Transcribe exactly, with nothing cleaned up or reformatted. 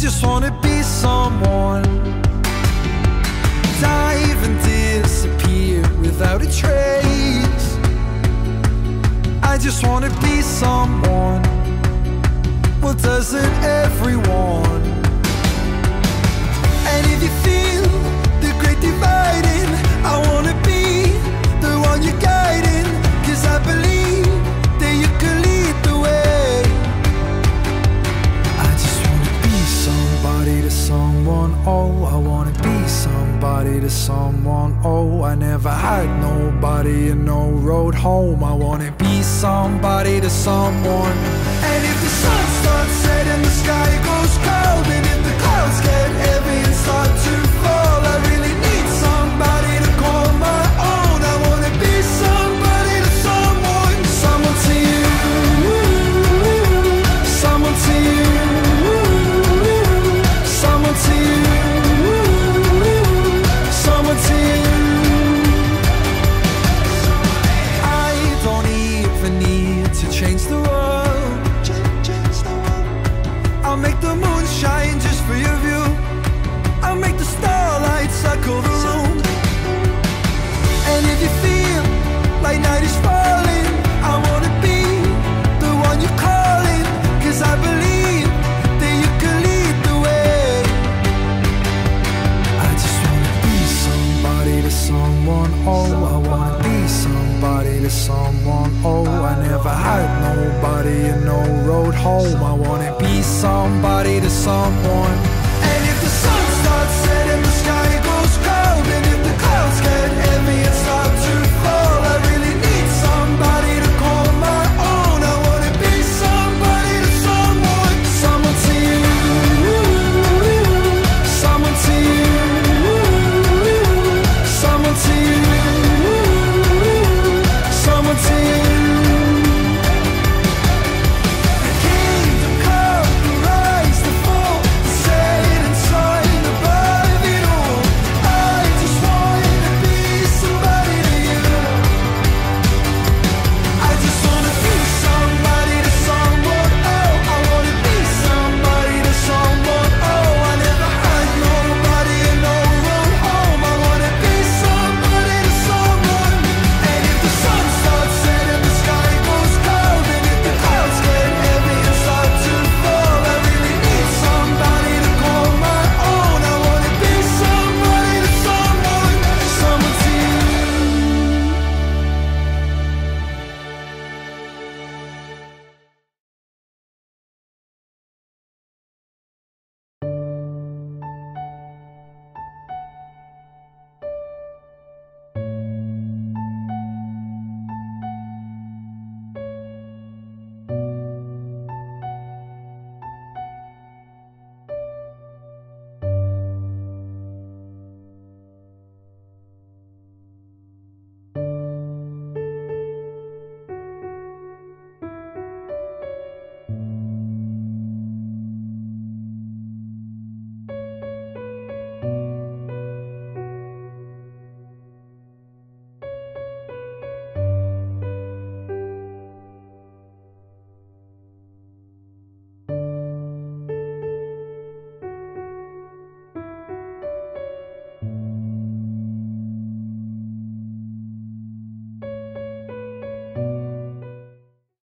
just wanna be someone. Dive and disappear without a trace. I just wanna be someone. Well, doesn't everyone? And if you feel the great dividing, I wanna be the one you're guiding. Cause I believe that you can lead the way. I just wanna be somebody to someone. Oh, I wanna be somebody to someone. Oh, I never had nobody and no road home. I wanna be somebody to someone. And if the sun starts setting, the sky goes cold, and if the clouds get heavy and start to fall, I really need somebody to call my own. I wanna be somebody to someone. Someone to you, someone to you, someone to you, someone to you. I don't even need to change the world. I'll make the moon shine just for your view. I'll make the starlight circle the room. And if you feel like night is falling, I wanna be the one you're calling. Cause I believe that you can lead the way. I just wanna be somebody to someone. Oh, I wanna be somebody to someone. Oh, I never had nobody and no road home. I wanna be somebody to someone.